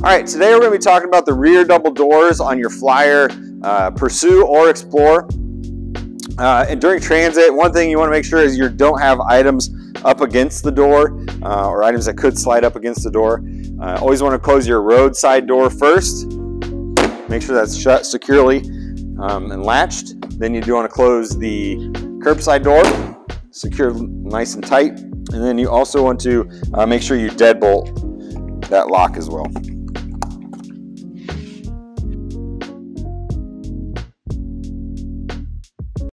right, today we're going to be talking about the rear double doors on your Flyer Pursue or Explorer. And during transit, one thing you want to make sure is you don't have items up against the door or items that could slide up against the door. Always want to close your roadside door first. Make sure that's shut securely and latched. Then you do want to close the curbside door, secure nice and tight. And then you also want to make sure you deadbolt that lock as well.